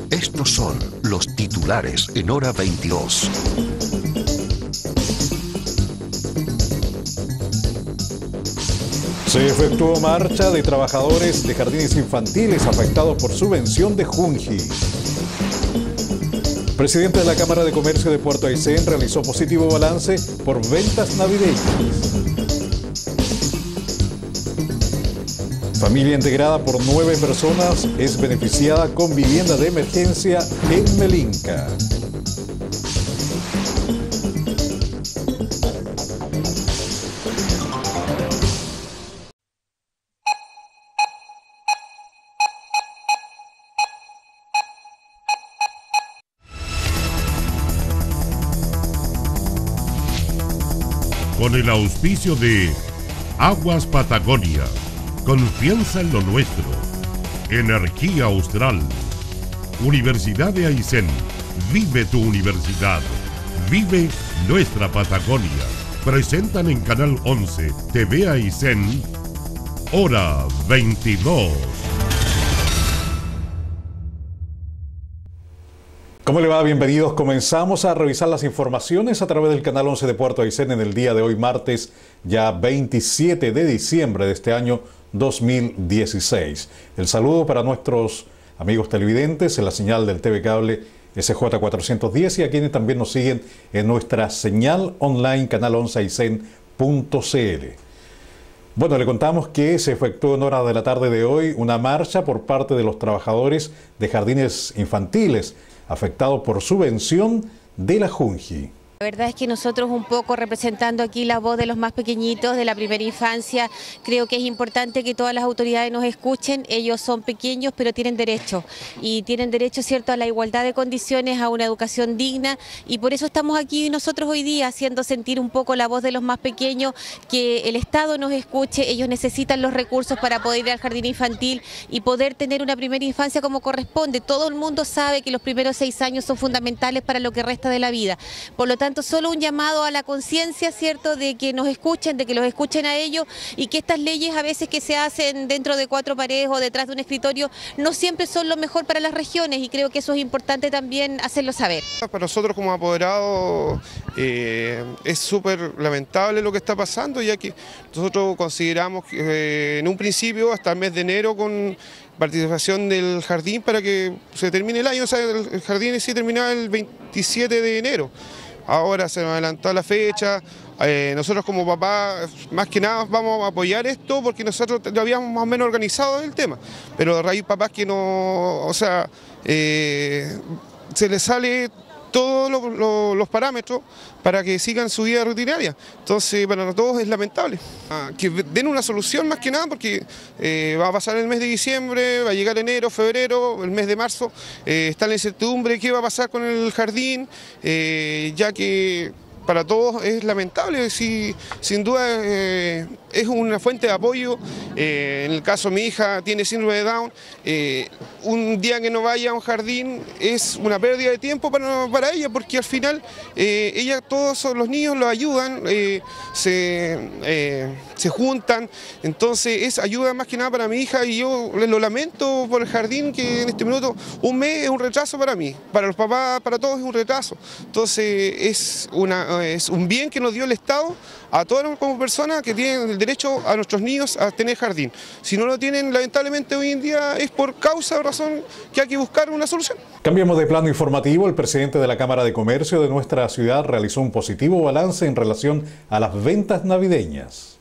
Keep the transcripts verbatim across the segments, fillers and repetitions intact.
Estos son los titulares en hora veintidós. Se efectuó marcha de trabajadores de jardines infantiles afectados por subvención de Junji. El presidente de la Cámara de Comercio de Puerto Aysén realizó positivo balance por ventas navideñas. Familia integrada por nueve personas es beneficiada con vivienda de emergencia en Melinca. Con el auspicio de Aguas Patagonia, confianza en lo nuestro, Energía Austral, Universidad de Aysén, vive tu universidad, vive nuestra Patagonia. Presentan en Canal once, T V Aysén, hora veintidós. ¿Cómo le va? Bienvenidos. Comenzamos a revisar las informaciones a través del Canal once de Puerto Aysén en el día de hoy, martes, ya veintisiete de diciembre de este año dos mil dieciséis. El saludo para nuestros amigos televidentes en la señal del T V Cable S J cuatrocientos diez y a quienes también nos siguen en nuestra señal online canal once aysén punto c l. Bueno, le contamos que se efectuó en horas de la tarde de hoy una marcha por parte de los trabajadores de jardines infantiles afectados por subvención de la Junji. La verdad es que nosotros un poco representando aquí la voz de los más pequeñitos, de la primera infancia, creo que es importante que todas las autoridades nos escuchen. Ellos son pequeños pero tienen derecho y tienen derecho, cierto, a la igualdad de condiciones, a una educación digna, y por eso estamos aquí nosotros hoy día haciendo sentir un poco la voz de los más pequeños, que el Estado nos escuche. Ellos necesitan los recursos para poder ir al jardín infantil y poder tener una primera infancia como corresponde. Todo el mundo sabe que los primeros seis años son fundamentales para lo que resta de la vida. Por lo tanto, solo un llamado a la conciencia, ¿cierto?, de que nos escuchen, de que los escuchen a ellos, y que estas leyes a veces que se hacen dentro de cuatro paredes o detrás de un escritorio no siempre son lo mejor para las regiones, y creo que eso es importante también hacerlo saber. Para nosotros como apoderados eh, es súper lamentable lo que está pasando, ya que nosotros consideramos que eh, en un principio hasta el mes de enero con participación del jardín para que se termine el año, o sea, el jardín sí terminaba el veintisiete de enero. Ahora se nos adelantó la fecha, eh, nosotros como papá más que nada vamos a apoyar esto porque nosotros lo habíamos más o menos organizado el tema, pero de raíz papás que no, o sea, eh, se les sale todos los, los, los parámetros para que sigan su vida rutinaria. Entonces para todos es lamentable. Ah, que den una solución más que nada porque eh, va a pasar el mes de diciembre, va a llegar enero, febrero, el mes de marzo, eh, está la incertidumbre qué va a pasar con el jardín, eh, ya que para todos es lamentable, sí, sin duda eh, es una fuente de apoyo. Eh, en el caso de mi hija tiene síndrome de Down, eh, un día que no vaya a un jardín es una pérdida de tiempo para, para ella, porque al final eh, ella, todos los niños lo ayudan, eh, se, eh, se juntan, entonces es ayuda más que nada para mi hija, y yo lo lamento por el jardín, que en este minuto un mes es un retraso para mí, para los papás, para todos es un retraso. Entonces es una es un bien que nos dio el Estado a todas como personas que tienen el derecho a nuestros niños a tener jardín. Si no lo tienen, lamentablemente hoy en día es por causa o razón que hay que buscar una solución. Cambiamos de plano informativo. El presidente de la Cámara de Comercio de nuestra ciudad realizó un positivo balance en relación a las ventas navideñas.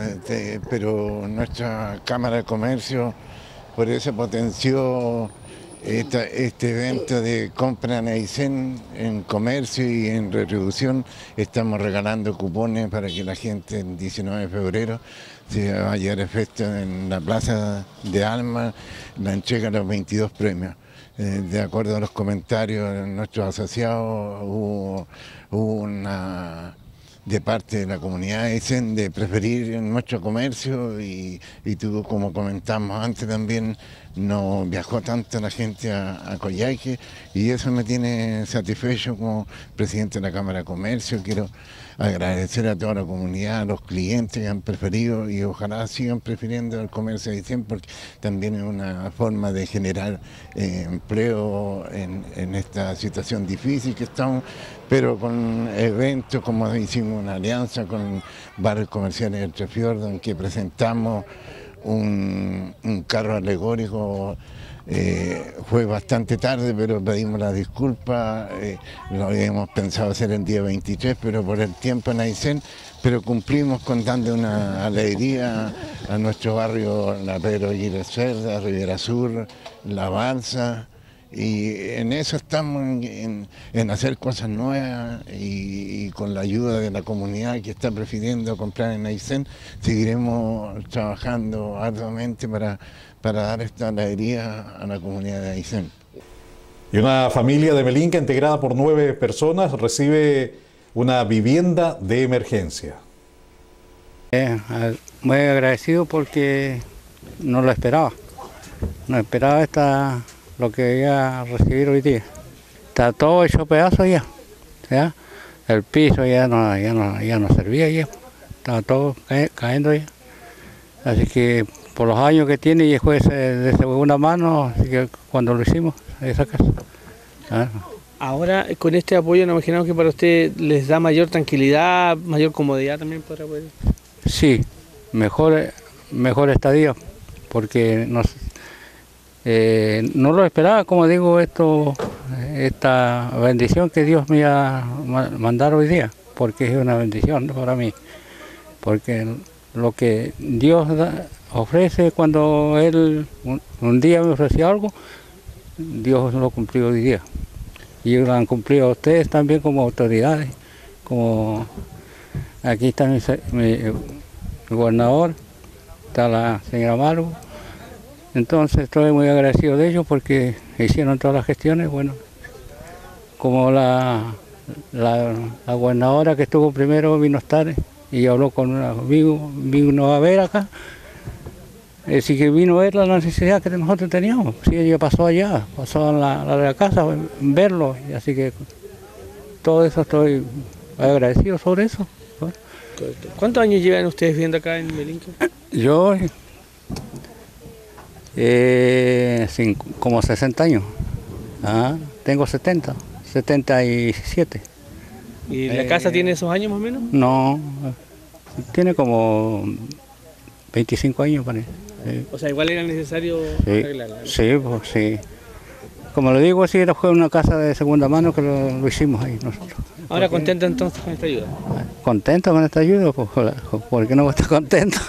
Uh, pero nuestra Cámara de Comercio por eso potenció Esta, este evento de compra en Aysén, en comercio y en retribución. Estamos regalando cupones para que la gente el diecinueve de febrero se va a llevar efecto en la Plaza de Alma, la entrega de los veintidós premios. Eh, de acuerdo a los comentarios de nuestros asociados, hubo, hubo una de parte de la comunidad de Aysén de preferir nuestro comercio y, y tuvo, como comentamos antes también, no viajó tanto la gente a, a Coyhaique, y eso me tiene satisfecho como presidente de la Cámara de Comercio. Quiero agradecer a toda la comunidad, a los clientes que han preferido y ojalá sigan prefiriendo el comercio de Aysén, porque también es una forma de generar eh, empleo en, en esta situación difícil que estamos, pero con eventos como hicimos una alianza con barrios comerciales del Trefiordo, en que presentamos un, un carro alegórico. Eh, fue bastante tarde, pero pedimos la disculpa, eh, lo habíamos pensado hacer el día veintitrés, pero por el tiempo en Aysén, pero cumplimos con dando una alegría a nuestro barrio, la Pedro Aguirre Cerda, Rivera Sur, La Balsa, y en eso estamos en, en, en hacer cosas nuevas, y, y con la ayuda de la comunidad que está prefiriendo comprar en Aysén, seguiremos trabajando arduamente para para dar esta alegría a la comunidad de Aysén. Y una familia de Melinca integrada por nueve personas recibe una vivienda de emergencia. Eh, muy agradecido porque no lo esperaba. No esperaba esta, lo que voy a recibir hoy día. Está todo hecho pedazo ya. ¿Ya? El piso ya no, ya, no, ya no servía ya. Estaba todo ca cayendo ya. Así que por los años que tiene, y fue de segunda mano, así que cuando lo hicimos, esa casa. Ah. Ahora, con este apoyo, nos imaginamos que para usted les da mayor tranquilidad, mayor comodidad también para poder... Sí, mejor, mejor estadía, porque nos, eh, no lo esperaba, como digo, esto, esta bendición que Dios me ha mandado hoy día, porque es una bendición para mí, porque lo que Dios da, ofrece cuando Él un, un día me ofreció algo, Dios lo cumplió hoy día. Y lo han cumplido ustedes también como autoridades, como aquí está mi, mi, mi gobernador, está la señora Maru. Entonces estoy muy agradecido de ellos porque hicieron todas las gestiones. Bueno, como la, la, la gobernadora que estuvo primero vino a estar y habló con un amigo, vino a ver acá. Así que vino a ver la necesidad que nosotros teníamos. Sí, ella pasó allá, pasó a la, a la casa a verlo, y así que todo eso estoy agradecido sobre eso. ¿Cuántos años llevan ustedes viviendo acá en Melinca? Yo, eh, cinco, como sesenta años. Ah, tengo setenta, setenta y siete. ¿Y la eh, casa tiene esos años más o menos? No, tiene como veinticinco años, parece. Sí. O sea, igual era necesario sí, arreglarla, ¿no? Sí, pues sí. Como lo digo, sí, fue una casa de segunda mano que lo, lo hicimos ahí nosotros. ¿Ahora contento entonces con esta ayuda? ¿Contento con esta ayuda? Pues, ¿por qué no está contento?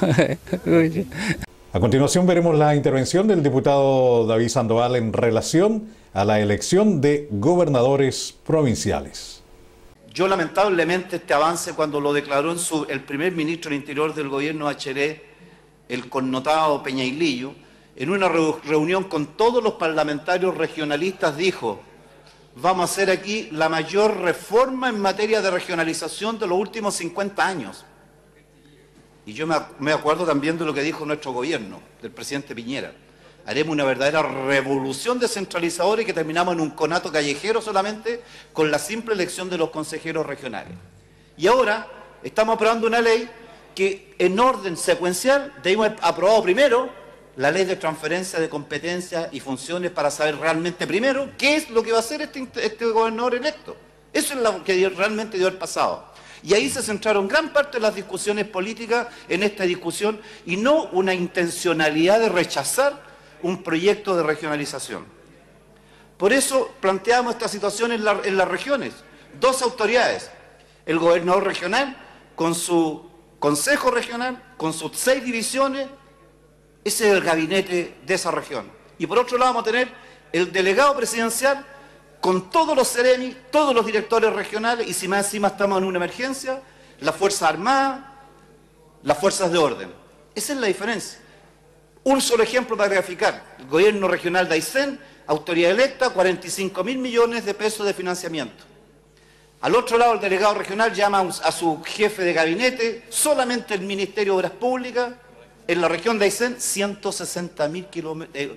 A continuación veremos la intervención del diputado David Sandoval en relación a la elección de gobernadores provinciales. Yo lamentablemente este avance, cuando lo declaró en su, el primer ministro del Interior del gobierno Bachelet, el connotado Peñailillo, en una reunión con todos los parlamentarios regionalistas dijo: vamos a hacer aquí la mayor reforma en materia de regionalización de los últimos cincuenta años. Y yo me acuerdo también de lo que dijo nuestro gobierno, del presidente Piñera: haremos una verdadera revolución descentralizadora, y que terminamos en un conato callejero solamente con la simple elección de los consejeros regionales. Y ahora estamos aprobando una ley que en orden secuencial debemos haber aprobado primero la ley de transferencia de competencias y funciones, para saber realmente primero qué es lo que va a hacer este, este gobernador electo. Eso es lo que realmente debe haber pasado. Y ahí se centraron gran parte de las discusiones políticas en esta discusión, y no una intencionalidad de rechazar un proyecto de regionalización. Por eso planteamos esta situación en, la, en las regiones. Dos autoridades, el gobernador regional con su consejo regional, con sus seis divisiones, ese es el gabinete de esa región. Y por otro lado vamos a tener el delegado presidencial con todos los seremi, todos los directores regionales, y si más encima estamos en una emergencia, las Fuerzas Armadas, las Fuerzas de Orden. Esa es la diferencia. Un solo ejemplo para graficar: el gobierno regional de Aysén, autoridad electa, cuarenta y cinco mil millones de pesos de financiamiento. Al otro lado, el delegado regional llama a su jefe de gabinete, solamente el Ministerio de Obras Públicas, en la región de Aysén, ciento sesenta mil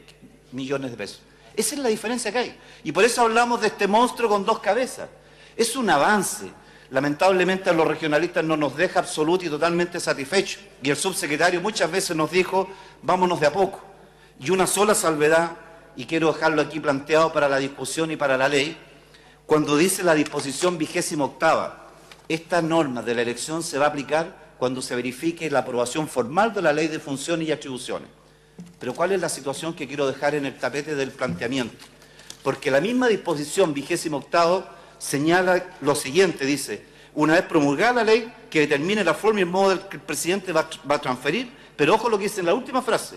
millones de pesos. Esa es la diferencia que hay. Y por eso hablamos de este monstruo con dos cabezas. Es un avance. Lamentablemente a los regionalistas no nos deja absoluto y totalmente satisfechos. Y el subsecretario muchas veces nos dijo, vámonos de a poco. Y una sola salvedad, y quiero dejarlo aquí planteado para la discusión y para la ley, cuando dice la disposición vigésima octava, esta norma de la elección se va a aplicar cuando se verifique la aprobación formal de la ley de funciones y atribuciones. Pero ¿cuál es la situación que quiero dejar en el tapete del planteamiento? Porque la misma disposición vigésima octava señala lo siguiente, dice, una vez promulgada la ley que determine la forma y el modo del que el presidente va, va a transferir, pero ojo lo que dice en la última frase,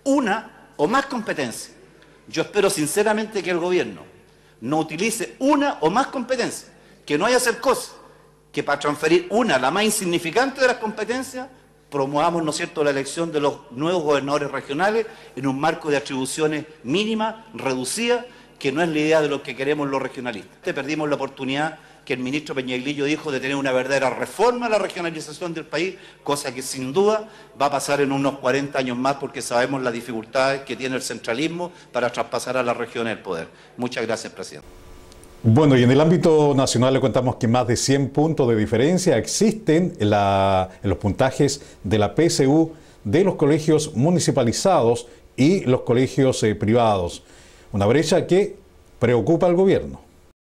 una o más competencias. Yo espero sinceramente que el gobierno no utilice una o más competencias, que no haya hacer cosas, que para transferir una, la más insignificante de las competencias, promovamos, ¿no es cierto?, la elección de los nuevos gobernadores regionales en un marco de atribuciones mínimas, reducidas, que no es la idea de lo que queremos los regionalistas. Perdimos la oportunidad que el ministro Peñailillo dijo de tener una verdadera reforma a la regionalización del país, cosa que sin duda va a pasar en unos cuarenta años más porque sabemos las dificultades que tiene el centralismo para traspasar a las regiones el poder. Muchas gracias, presidente. Bueno, y en el ámbito nacional le contamos que más de cien puntos de diferencia existen en, la, en los puntajes de la P S U de los colegios municipalizados y los colegios eh, privados. Una brecha que preocupa al gobierno.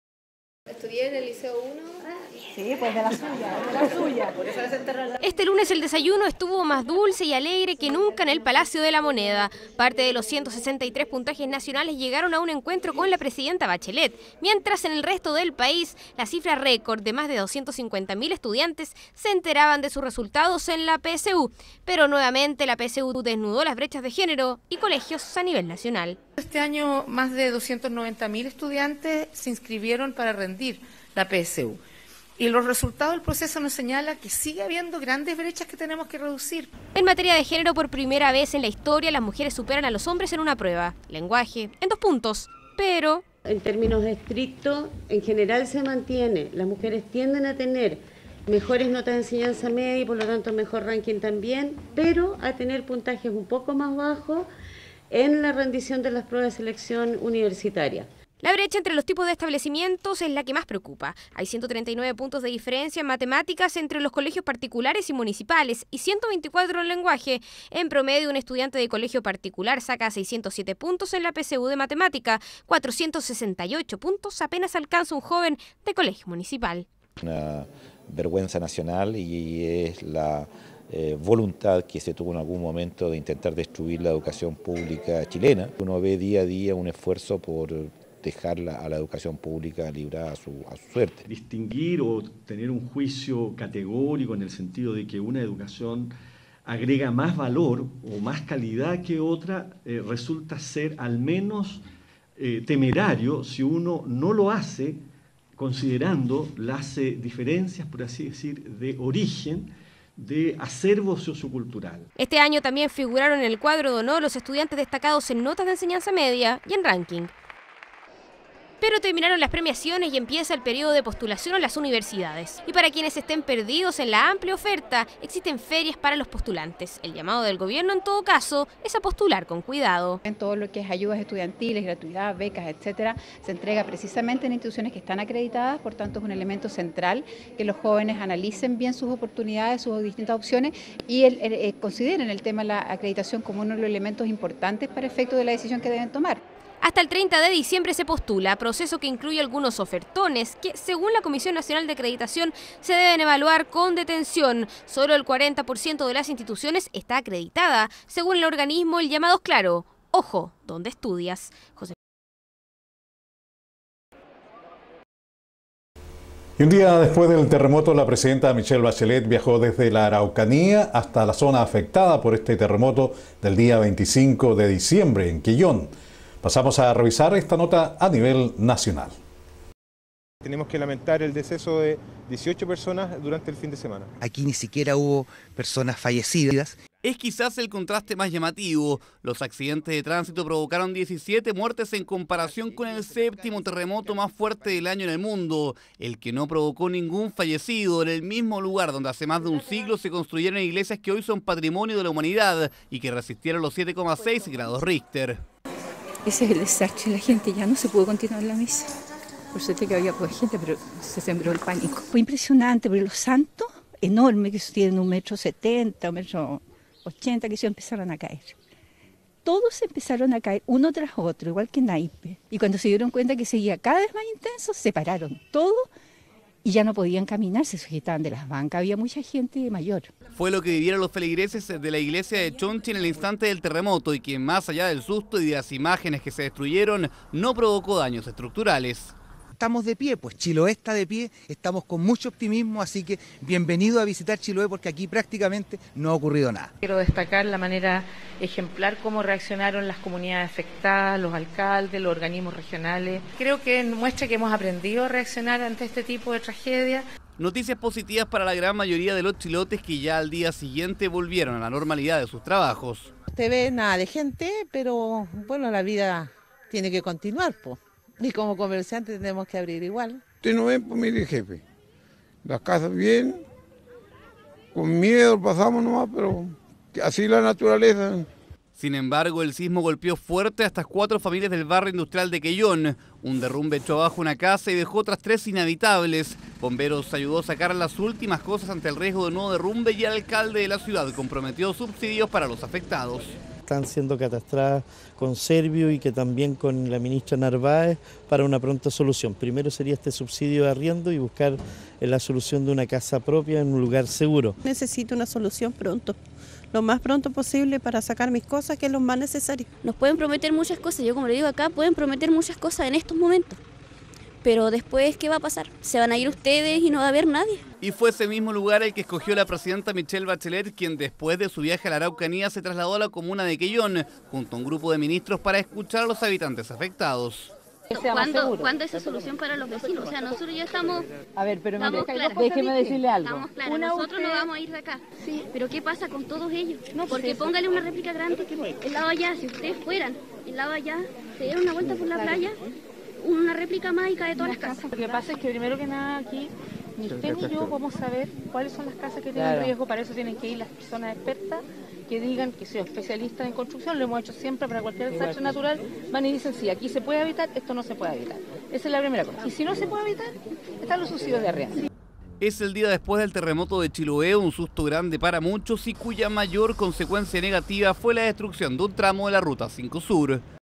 Estudié en el Liceo uno. Sí, pues de la suya, de la suya. Por eso se enterró la... Este lunes el desayuno estuvo más dulce y alegre que nunca en el Palacio de la Moneda. Parte de los ciento sesenta y tres puntajes nacionales llegaron a un encuentro con la presidenta Bachelet, mientras en el resto del país la cifra récord de más de doscientos cincuenta mil estudiantes se enteraban de sus resultados en la P S U. Pero nuevamente la P S U desnudó las brechas de género y colegios a nivel nacional. Este año más de doscientos noventa mil estudiantes se inscribieron para rendir la P S U. Y los resultados del proceso nos señalan que sigue habiendo grandes brechas que tenemos que reducir. En materia de género, por primera vez en la historia, las mujeres superan a los hombres en una prueba. Lenguaje, en dos puntos, pero... En términos estrictos, en general se mantiene. Las mujeres tienden a tener mejores notas de enseñanza media y por lo tanto mejor ranking también, pero a tener puntajes un poco más bajos en la rendición de las pruebas de selección universitaria. La brecha entre los tipos de establecimientos es la que más preocupa. Hay ciento treinta y nueve puntos de diferencia en matemáticas entre los colegios particulares y municipales y ciento veinticuatro en lenguaje. En promedio, un estudiante de colegio particular saca seiscientos siete puntos en la P S U de matemática. cuatrocientos sesenta y ocho puntos apenas alcanza un joven de colegio municipal. Una vergüenza nacional y es la eh, voluntad que se tuvo en algún momento de intentar destruir la educación pública chilena. Uno ve día a día un esfuerzo por dejarla a la educación pública librada a su, a su suerte. Distinguir o tener un juicio categórico en el sentido de que una educación agrega más valor o más calidad que otra eh, resulta ser al menos eh, temerario si uno no lo hace considerando las eh, diferencias, por así decir, de origen de acervo sociocultural. Este año también figuraron en el cuadro de honor los estudiantes destacados en notas de enseñanza media y en ranking. Pero terminaron las premiaciones y empieza el periodo de postulación a las universidades. Y para quienes estén perdidos en la amplia oferta, existen ferias para los postulantes. El llamado del gobierno, en todo caso, es a postular con cuidado. En todo lo que es ayudas estudiantiles, gratuidad, becas, etcétera, se entrega precisamente en instituciones que están acreditadas, por tanto es un elemento central que los jóvenes analicen bien sus oportunidades, sus distintas opciones y el, el, el, consideren el tema de la acreditación como uno de los elementos importantes para efecto de la decisión que deben tomar. Hasta el treinta de diciembre se postula, proceso que incluye algunos ofertones que, según la Comisión Nacional de Acreditación, se deben evaluar con detención. Solo el cuarenta por ciento de las instituciones está acreditada. Según el organismo, el llamado es claro. Ojo, ¿dónde estudias? José. Y un día después del terremoto, la presidenta Michelle Bachelet viajó desde la Araucanía hasta la zona afectada por este terremoto del día veinticinco de diciembre en Quillón. Pasamos a revisar esta nota a nivel nacional. Tenemos que lamentar el deceso de dieciocho personas durante el fin de semana. Aquí ni siquiera hubo personas fallecidas. Es quizás el contraste más llamativo. Los accidentes de tránsito provocaron diecisiete muertes en comparación con el séptimo terremoto más fuerte del año en el mundo, el que no provocó ningún fallecido en el mismo lugar donde hace más de un siglo se construyeron iglesias que hoy son patrimonio de la humanidad y que resistieron los siete coma seis grados Richter. Ese es el desastre, la gente ya no se pudo continuar la misa. Por suerte que había poca gente, pero se sembró el pánico. Fue impresionante, porque los santos, enormes, que tienen un metro setenta, un metro ochenta, que se empezaron a caer. Todos empezaron a caer uno tras otro, igual que naipes. Y cuando se dieron cuenta que seguía cada vez más intenso, se pararon todos y ya no podían caminar, se sujetaban de las bancas. Había mucha gente mayor. Fue lo que vivieron los feligreses de la iglesia de Chonchi en el instante del terremoto y que, más allá del susto y de las imágenes que se destruyeron, no provocó daños estructurales. Estamos de pie, pues Chiloé está de pie, estamos con mucho optimismo, así que bienvenido a visitar Chiloé porque aquí prácticamente no ha ocurrido nada. Quiero destacar la manera ejemplar cómo reaccionaron las comunidades afectadas, los alcaldes, los organismos regionales. Creo que muestra que hemos aprendido a reaccionar ante este tipo de tragedia. Noticias positivas para la gran mayoría de los chilotes que ya al día siguiente volvieron a la normalidad de sus trabajos. Te ve nada de gente, pero bueno, la vida tiene que continuar, pues. Y como comerciantes tenemos que abrir igual. Usted no ven, pues mire jefe, las casas bien, con miedo pasamos nomás, pero así la naturaleza. Sin embargo, el sismo golpeó fuerte a estas cuatro familias del barrio industrial de Quellón. Un derrumbe echó abajo una casa y dejó otras tres inhabitables. Bomberos ayudó a sacar las últimas cosas ante el riesgo de nuevo derrumbe y el alcalde de la ciudad comprometió subsidios para los afectados. Están siendo catastradas con Servio y que también con la ministra Narváez para una pronta solución. Primero sería este subsidio de arriendo y buscar la solución de una casa propia en un lugar seguro. Necesito una solución pronto, lo más pronto posible para sacar mis cosas, que es lo más necesario. Nos pueden prometer muchas cosas, yo como le digo acá, pueden prometer muchas cosas en estos momentos. Pero después, ¿qué va a pasar? Se van a ir ustedes y no va a haber nadie. Y fue ese mismo lugar el que escogió la presidenta Michelle Bachelet, quien después de su viaje a la Araucanía se trasladó a la comuna de Quellón, junto a un grupo de ministros para escuchar a los habitantes afectados. ¿Cuándo, ¿Cuándo es esa solución para los vecinos? O sea, nosotros ya estamos... A ver, pero estamos mire, claras. déjeme decirle algo. Estamos claras, Una nosotros usted... no vamos a ir de acá. Sí. Pero ¿qué pasa con todos ellos? No, porque pues póngale una réplica grande, que el lado allá, si ustedes fueran, el lado allá, se dieron una vuelta por la playa, una réplica mágica de todas las casas. Lo que pasa es que primero que nada aquí, ni usted ni yo vamos a ver cuáles son las casas que tienen Claro. riesgo. Para eso tienen que ir las personas expertas que digan que son especialistas en construcción. Lo hemos hecho siempre para cualquier desastre natural. Van y dicen, sí, aquí se puede habitar, esto no se puede habitar. Esa es la primera cosa. Y si no se puede habitar, están los subsidios de arriendo. Es el día después del terremoto de Chiloé, un susto grande para muchos y cuya mayor consecuencia negativa fue la destrucción de un tramo de la Ruta cinco Sur.